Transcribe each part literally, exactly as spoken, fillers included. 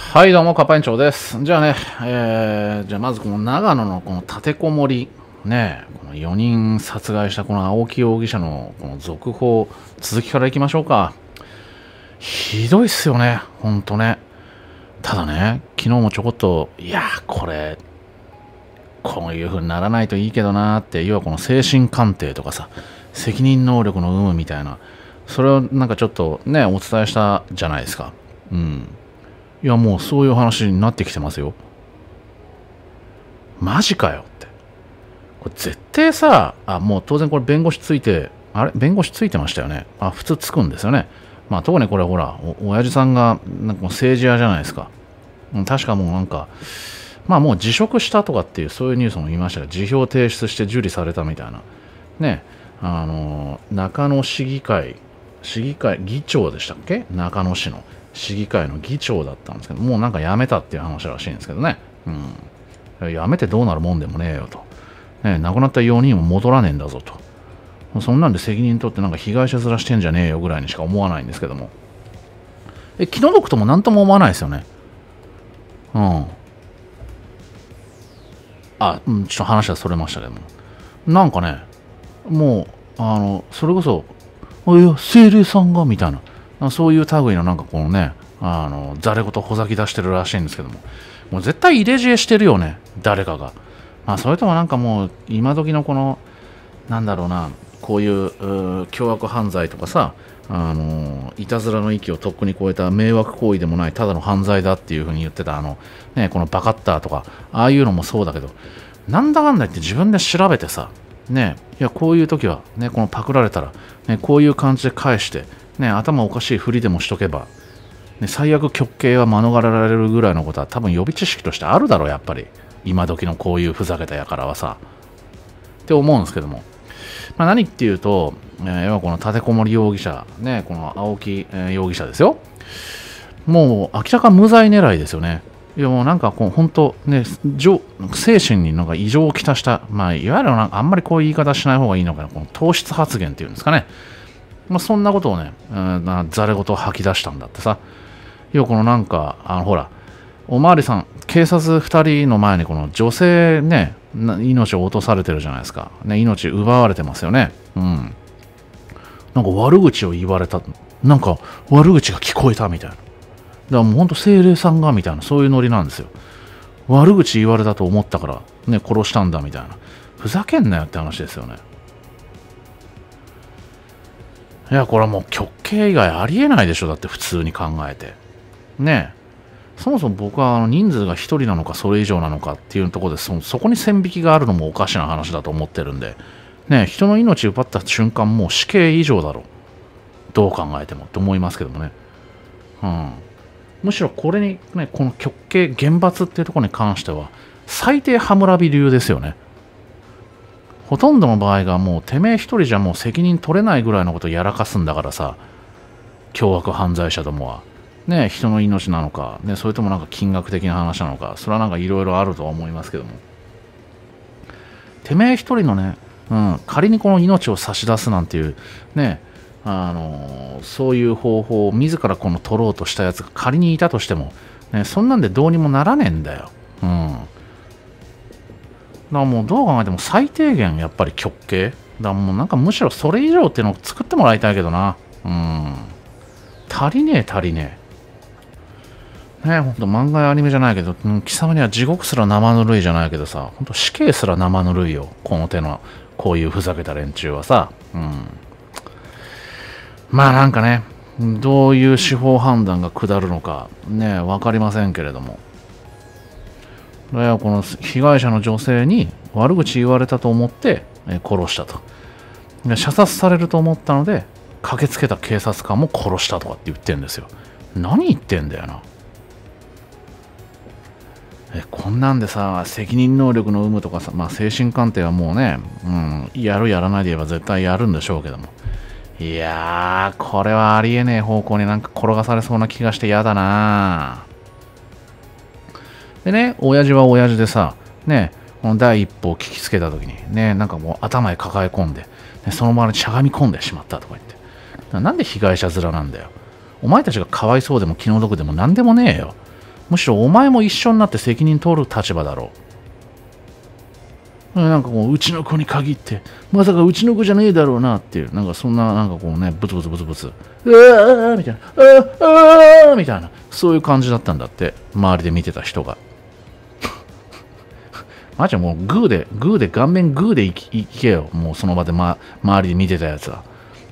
はい、どうも、カッパ園長です。じゃあね、えー、じゃあまずこの長野のこの立てこもり、ね、このよにん殺害したこの青木容疑者のこの続報、続きからいきましょうか。ひどいっすよね、ほんとね。ただね、昨日もちょこっと、いやー、これ、こういう風にならないといいけどなーって、要はこの精神鑑定とかさ、責任能力の有無みたいな、それをなんかちょっとね、お伝えしたじゃないですか。うん。いやもうそういう話になってきてますよ。マジかよって。これ絶対さ、あ、もう当然これ弁護士ついて、あれ弁護士ついてましたよね。あ、普通つくんですよね。まあ特にこれほら、お親父さんがなんかもう政治家じゃないですか。うん、確かもうなんか、まあもう辞職したとかっていうそういうニュースも言いましたが、辞表提出して受理されたみたいな。ね、あの、中野市議会、市議会議長でしたっけ、中野市の。市議会の議長だったんですけど、もうなんか辞めたっていう話らしいんですけどね。うん。辞めてどうなるもんでもねえよと。ね、亡くなったよにんも戻らねえんだぞと。そんなんで責任取ってなんか被害者面してんじゃねえよぐらいにしか思わないんですけども。え、気の毒とも何とも思わないですよね。うん。あ、うん、ちょっと話はそれましたけども。なんかね、もう、あの、それこそ、いや、精霊さんがみたいな。そういう類のなんかこのね、あの、ざれ言ほざき出してるらしいんですけども、もう絶対入れ知恵してるよね、誰かが。まあ、それともなんかもう、今時のこの、なんだろうな、こういう、う凶悪犯罪とかさ、あの、いたずらの域をとっくに超えた迷惑行為でもない、ただの犯罪だっていうふうに言ってた、あの、ね、このバカッターとか、ああいうのもそうだけど、なんだかんだ言って自分で調べてさ、ね、いや、こういう時は、ね、このパクられたら、ね、こういう感じで返して、ね、頭おかしいふりでもしとけば、ね、最悪極刑は免れられるぐらいのことは多分予備知識としてあるだろう、やっぱり。今時のこういうふざけた輩はさ。って思うんですけども。まあ、何っていうと、えー、要はこの立てこもり容疑者、ね、この青木、えー、容疑者ですよ。もう明らか無罪狙いですよね。いやもうなんかこう本当ね、精神になんか異常をきたした、まあ、いわゆるなんかあんまりこういう言い方しない方がいいのかな、この糖質発言っていうんですかね。まあ、そんなことをね、うん、ざれ言を吐き出したんだってさ。要はこのなんか、あのほら、おまわりさん、警察ふたりの前にこの女性ね、命を落とされてるじゃないですか。ね、命奪われてますよね。うん。なんか悪口を言われた。なんか悪口が聞こえたみたいな。だからもうほんと精霊さんがみたいな、そういうノリなんですよ。悪口言われたと思ったから、ね、殺したんだみたいな。ふざけんなよって話ですよね。いや、これはもう極刑以外ありえないでしょ。だって普通に考えて。ねえ。そもそも僕はあの人数がひとりなのかそれ以上なのかっていうところでそ、そこに線引きがあるのもおかしな話だと思ってるんで、ねえ、人の命奪った瞬間もう死刑以上だろう。どう考えてもって思いますけどもね。うん。むしろこれにね、この極刑、厳罰っていうところに関しては、最低ハムラビ流ですよね。ほとんどの場合がもうてめえ一人じゃもう責任取れないぐらいのことをやらかすんだからさ、凶悪犯罪者どもは。ね、人の命なのか、ね、それともなんか金額的な話なのか、それはなんかいろいろあるとは思いますけども。てめえ一人のね、うん、仮にこの命を差し出すなんていう、ね、あのー、そういう方法を自らこの取ろうとしたやつが仮にいたとしても、ね、そんなんでどうにもならねえんだよ。うん。だからもうどう考えても最低限やっぱり極刑だからもうなんかむしろそれ以上っていうのを作ってもらいたいけどな。うん。足りねえ足りねえ。ねえ、ほんと漫画やアニメじゃないけど、うん、貴様には地獄すら生ぬるいじゃないけどさ、ほんと死刑すら生ぬるいよ。この手の、こういうふざけた連中はさ。うん。まあなんかね、どういう司法判断が下るのか、ね、わかりませんけれども。この被害者の女性に悪口言われたと思って殺したと。射殺されると思ったので駆けつけた警察官も殺したとかって言ってんですよ。何言ってんだよな。えこんなんでさ、責任能力の有無とかさ、まあ、精神鑑定はもうね、うん、やるやらないで言えば絶対やるんでしょうけども。いやー、これはありえねえ方向になんか転がされそうな気がして嫌だなー。でね、親父は親父でさ、ね、この第一歩を聞きつけたときに、ね、なんかもう頭へ抱え込んで、ね、その周りにしゃがみ込んでしまったとか言って。なんで被害者面なんだよ。お前たちがかわいそうでも気の毒でもなんでもねえよ。 むしろお前も一緒になって責任取る立場だろう。なんかこう、うちの子に限って、まさかうちの子じゃねえだろうなっていう、なんかそんな、なんかこうね、ブツブツブツブツ、うわーみたいな、あーあーみたいな、そういう感じだったんだって、周りで見てた人が。マジもうグーで、グーで、顔面グーでいきいけよ。もうその場で、ま、周りで見てたやつは。え ?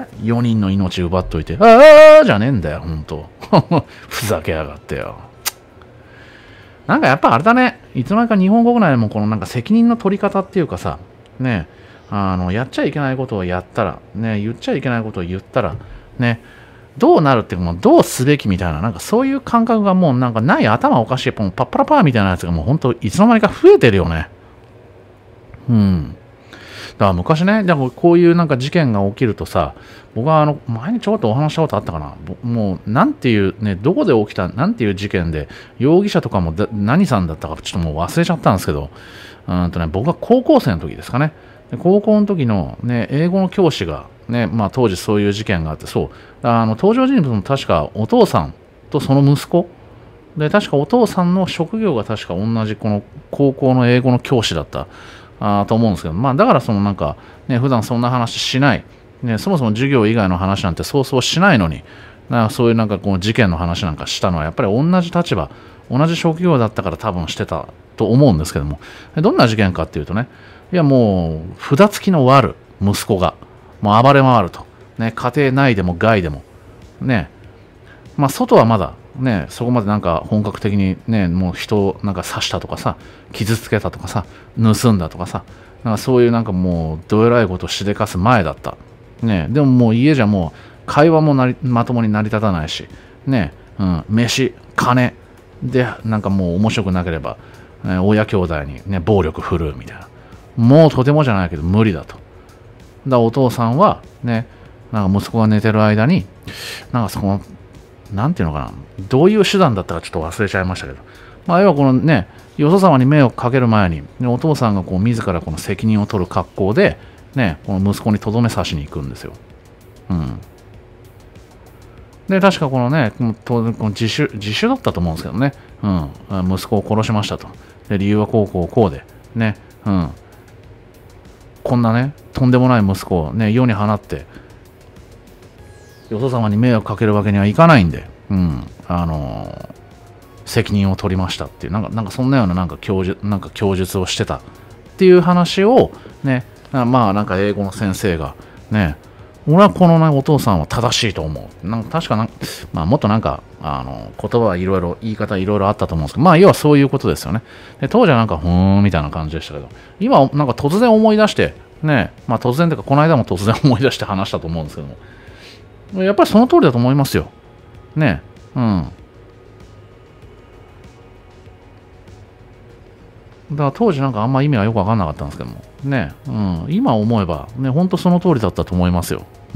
よ 人の命奪っといて、ああじゃねえんだよ、ほんと。ふざけやがってよ。なんかやっぱあれだね。いつの間にか日本国内でもこのなんか責任の取り方っていうかさ、ね、あの、やっちゃいけないことをやったら、ね、言っちゃいけないことを言ったら、ね、どうなるっていうか、もうどうすべきみたいな、なんかそういう感覚がもうなんかない頭おかしい、パッパラパーみたいなやつがもう本当いつの間にか増えてるよね。うん。だから昔ね、だからこういうなんか事件が起きるとさ、僕はあの前にちょっとお話したことあったかな。もうなんていうね、どこで起きた、なんていう事件で、容疑者とかも何さんだったかちょっともう忘れちゃったんですけど、うんとね、僕は高校生の時ですかね。高校の時のね、英語の教師が、ね、まあ当時そういう事件があって、そう、あの登場人物も確かお父さんとその息子、で、確かお父さんの職業が確か同じこの高校の英語の教師だった。あと思うんですけど、まあだからそのなんか、ね、普段そんな話しない、ね、そもそも授業以外の話なんてそうそうしないのに、なんかそういうなんかこう事件の話なんかしたのはやっぱり同じ立場、同じ職業だったから多分してたと思うんですけども、どんな事件かっていうとね、いやもう札付きの悪、息子が、もう暴れ回ると、ね、家庭内でも外でも、ね、まあ外はまだ、ね、そこまでなんか本格的にね、もう人をなんか刺したとかさ、傷つけたとかさ、盗んだとかさ、なんかそういうなんかもうどえらいことをしでかす前だった。ね、でももう家じゃもう会話もなりまともに成り立たないし、ね、うん、飯、金でなんかもう面白くなければ、ね、親兄弟にね、暴力振るうみたいな。もうとてもじゃないけど無理だと。だからお父さんはね、なんか息子が寝てる間に、なんかそこの、なんていうのかな、どういう手段だったかちょっと忘れちゃいましたけど、まあ、要はこのね、よそ様に迷惑かける前に、ね、お父さんがこう自らこの責任を取る格好で、ね、この息子にとどめ刺しに行くんですよ。うん。で、確かこのね、当然この自首、自首だったと思うんですけどね、うん、息子を殺しましたと。で、理由はこうこうこうで、ね、うん。こんなね、とんでもない息子をね、世に放って、よそ様に迷惑かけるわけにはいかないんで、うん、あのー、責任を取りましたっていう、なんか、なんかそんなようななんか供述、なんか供述をしてたっていう話を、ね、まあなんか英語の先生が、ね、俺はこの、ね、お父さんは正しいと思う。なんか確かなんか、まあもっとなんか、あの、言葉はいろいろ、言い方いろいろあったと思うんですけど、まあ要はそういうことですよね。で当時はなんか、ふーんみたいな感じでしたけど、今なんか突然思い出して、ね、まあ突然というか、この間も突然思い出して話したと思うんですけども、やっぱりその通りだと思いますよ。ね、うん。だから当時なんかあんま意味はよくわかんなかったんですけども、ね、うん、今思えば、ね、本当その通りだったと思いますよ。うん。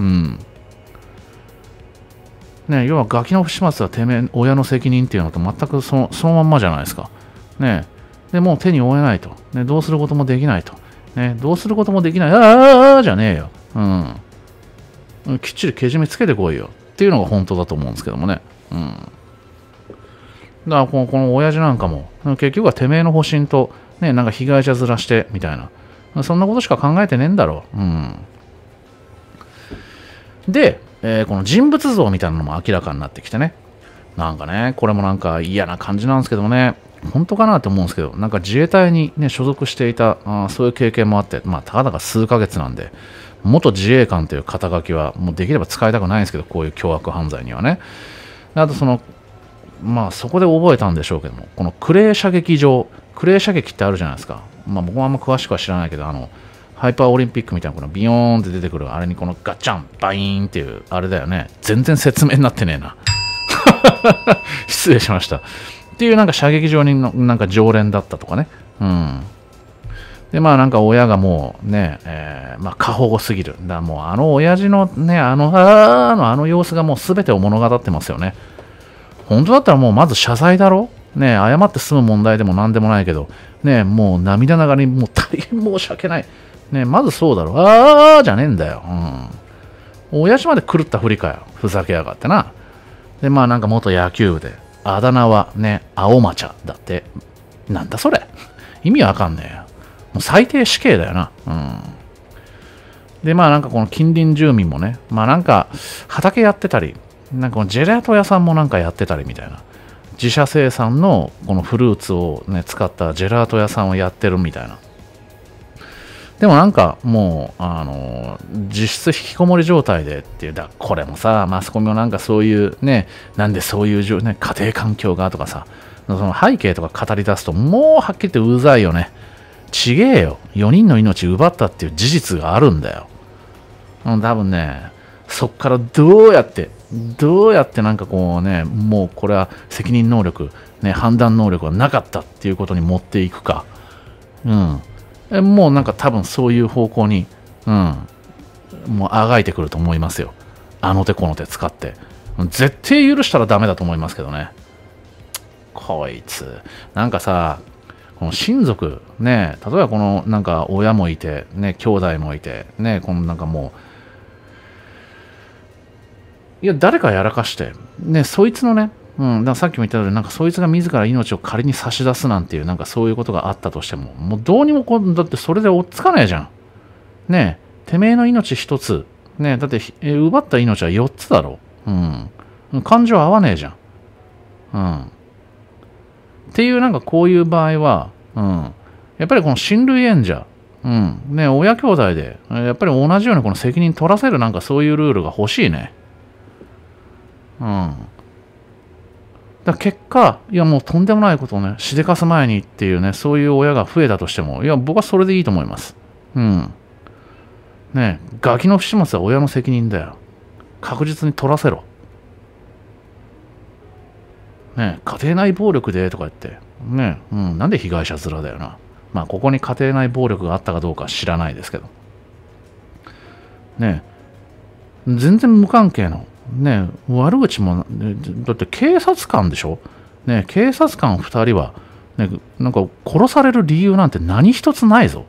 ね、要はガキの不始末はてめえ、親の責任っていうのと全くそのそのまんまじゃないですか。ね。で、もう手に負えないと。ね、どうすることもできないと。ね、どうすることもできない。ああじゃねえよ。うん。きっちりけじめつけてこいよ。っていうのが本当だと思うんですけどもね。うん。だからこの、この親父なんかも、結局はてめえの保身と、ね、なんか被害者ずらして、みたいな。そんなことしか考えてねえんだろう。うん。で、えー、この人物像みたいなのも明らかになってきてね。なんかね、これもなんか嫌な感じなんですけどもね、本当かなと思うんですけど、なんか自衛隊にね、所属していた、あそういう経験もあって、まあ、たかだか数ヶ月なんで、元自衛官という肩書きは、もうできれば使いたくないんですけど、こういう凶悪犯罪にはね。あとその、まあそこで覚えたんでしょうけども、このクレー射撃場、クレー射撃ってあるじゃないですか。まあ僕もあんま詳しくは知らないけど、あの、ハイパーオリンピックみたいなこのビヨーンって出てくるあれにこのガッチャン、バイーンっていうあれだよね。全然説明になってねえな。失礼しました。っていうなんか射撃場にのなんか常連だったとかね。うん。で、まあなんか親がもうね、えー、まあ過保護すぎる。だからもうあの親父のね、あの、あーのあの様子がもう全てを物語ってますよね。本当だったらもうまず謝罪だろねえ、謝って済む問題でも何でもないけど、ねえ、もう涙ながらにもう大変申し訳ない。ねえ、まずそうだろ。あーじゃねえんだよ。うん。親父まで狂ったふりかよ。ふざけやがってな。で、まあなんか元野球部で、 あだ名はね、青マチャだって。なんだそれ。意味わかんねえよ。もう最低死刑だよな。うん。で、まあなんかこの近隣住民もね、まあなんか畑やってたり、なんかこのジェラート屋さんもなんかやってたりみたいな。自社生産のこのフルーツをね、使ったジェラート屋さんをやってるみたいな。でもなんかもう、あの、実質引きこもり状態でっていう、だこれもさ、マスコミもなんかそういうね、なんでそういう、ね、家庭環境がとかさ、その背景とか語り出すと、もうはっきり言ってうざいよね。ちげえよ。よにんの命奪ったっていう事実があるんだよ。うん、多分ね、そっからどうやって、どうやってなんかこうね、もうこれは責任能力、ね、判断能力がなかったっていうことに持っていくか。うん。もうなんか多分そういう方向に、うん、もうあがいてくると思いますよ。あの手この手使って。絶対許したらダメだと思いますけどね。こいつ。なんかさ、この親族、ね、例えばこのなんか親もいて、ね、兄弟もいて、ね、このなんかもう、いや、誰かやらかして、ね、そいつのね、うん、だからさっきも言ったように、なんかそいつが自ら命を仮に差し出すなんていう、なんかそういうことがあったとしても、もうどうにもこう、だってそれで追っつかないじゃん。ねえ、てめえの命一つ、ねえ、だって、え奪った命は四つだろ。うん。感情合わねえじゃん。うん。っていう、なんかこういう場合は、うん。やっぱりこの親類縁者、うん。ね、親兄弟で、やっぱり同じようにこの責任取らせるなんかそういうルールが欲しいね。うん。だ結果、いやもうとんでもないことをね、しでかす前にっていうね、そういう親が増えたとしても、いや、僕はそれでいいと思います。うん。ねえ、ガキの不始末は親の責任だよ。確実に取らせろ。ねえ、家庭内暴力でとか言って、ねえ、うん、なんで被害者面だよな。まあ、ここに家庭内暴力があったかどうか知らないですけど。ねえ、全然無関係の。ねえ、悪口も、だって警察官でしょ。ねえ、警察官ふたりは、ね、なんか殺される理由なんて何一つないぞ。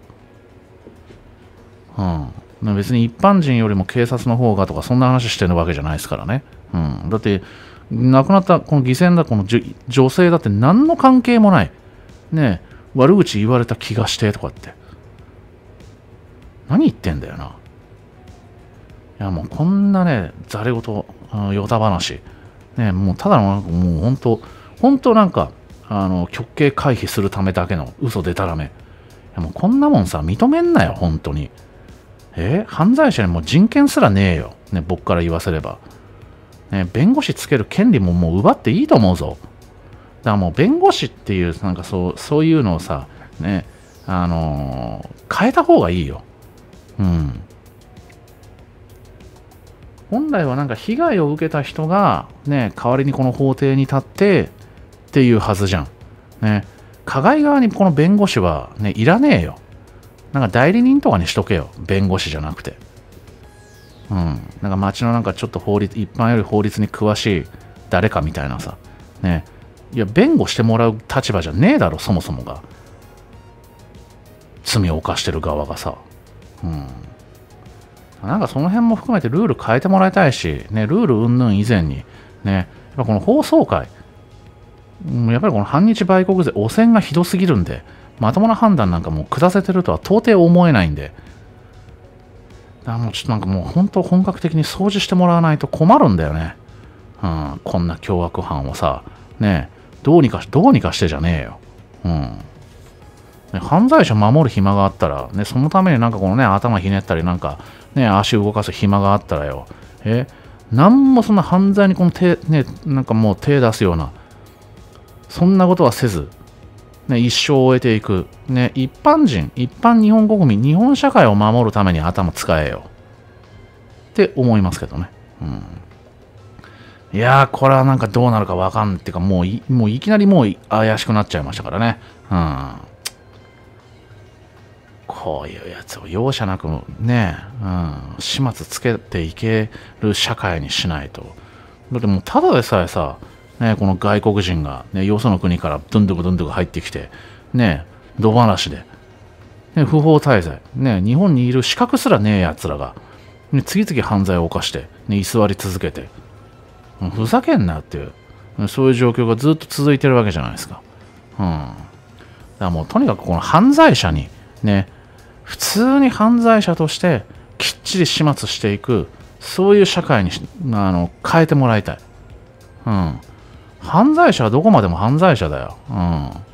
うん。別に一般人よりも警察の方がとかそんな話してるわけじゃないですからね。うん。だって、亡くなったこの犠牲だこの女性だって何の関係もない。ねえ、悪口言われた気がしてとかって。何言ってんだよな。いやもうこんなね、ざれ言、よた話。ね、もうただのなんかもう本当、本当なんか、あの、極刑回避するためだけの嘘でたらめ。いやもうこんなもんさ、認めんなよ、本当に。え犯罪者にもう人権すらねえよ。ね、僕から言わせれば。ね、弁護士つける権利ももう奪っていいと思うぞ。だからもう弁護士っていう、なんかそう、そういうのをさ、ね、あのー、変えた方がいいよ。うん。本来はなんか被害を受けた人が、ね、代わりにこの法廷に立ってっていうはずじゃん。ね、加害側にこの弁護士は、ね、いらねえよ。なんか代理人とかにしとけよ。弁護士じゃなくて。うん。なんか町のなんかちょっと法律、一般より法律に詳しい誰かみたいなさ。ね。いや、弁護してもらう立場じゃねえだろ、そもそもが。罪を犯してる側がさ。うん。なんかその辺も含めてルール変えてもらいたいし、ね、ルール云々以前に、ね、やっぱこの放送会、やっぱりこの反日売国税、汚染がひどすぎるんで、まともな判断なんかもう下せてるとは到底思えないんで、だからもうちょっとなんかもう本当本格的に掃除してもらわないと困るんだよね。うん、こんな凶悪犯をさ、ね、どうにか、どうにかしてじゃねえよ。うん。ね、犯罪者守る暇があったら、ね、そのためになんかこのね、頭ひねったり、なんか、ね、足動かす暇があったらよ、え、なんもそんな犯罪にこの手、ね、なんかもう手出すような、そんなことはせず、ね、一生を終えていく、ね、一般人、一般日本国民、日本社会を守るために頭使えよ。って思いますけどね。うん、いやー、これはなんかどうなるかわかんないっていうか、もうい、もういきなりもう怪しくなっちゃいましたからね。うん。こういうやつを容赦なくね、うん、始末つけていける社会にしないと。だってもうただでさえさ、ね、この外国人が、ね、よその国からどんどくどんどく入ってきて、ね、野放しで、ね、不法滞在、ね、日本にいる資格すらねえやつらが、ね、次々犯罪を犯して、ね、居座り続けて、ふざけんなっていう。 そういう状況がずっと続いてるわけじゃないですか。うん。だからもうとにかくこの犯罪者にね、普通に犯罪者としてきっちり始末していく、そういう社会にあの変えてもらいたい。うん。犯罪者はどこまでも犯罪者だよ。うん。い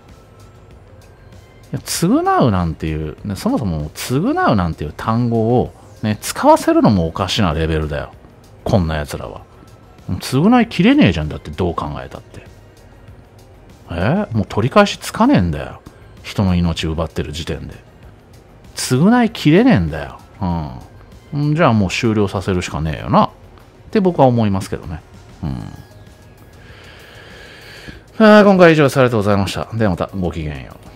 や償うなんていう、ね、そもそも償うなんていう単語を、ね、使わせるのもおかしなレベルだよ。こんな奴らは。償いきれねえじゃんだって、どう考えたって。えもう取り返しつかねえんだよ。人の命奪ってる時点で。償いきれねえんだよ。うん。じゃあもう終了させるしかねえよな。って僕は思いますけどね。うん。あ今回は以上です。ありがとうございました。ではまたごきげんよう。